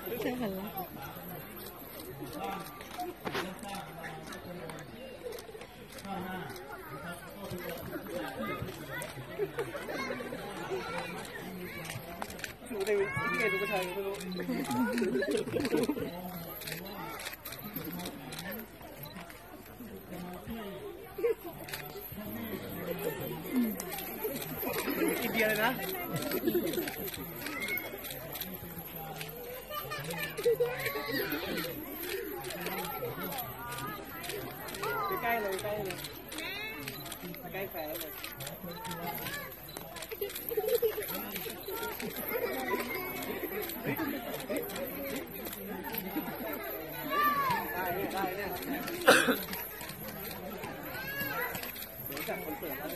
เจอหันละหนูในที่เอ็นหนูก็ใช่ไม่รู้อินเดียเลยนะใกล้เลยใกล้เลยใกล้แฝงเลยได้เนี่ยเดี๋ยวจากคอนเสิร์ตแล้ว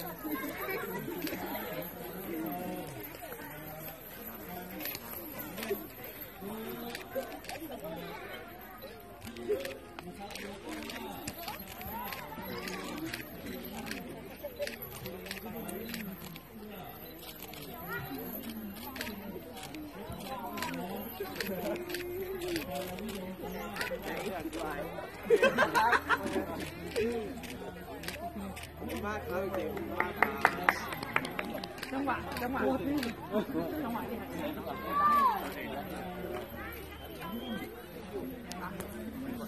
มากครับเก่งมากครับจังหวะที่ไหน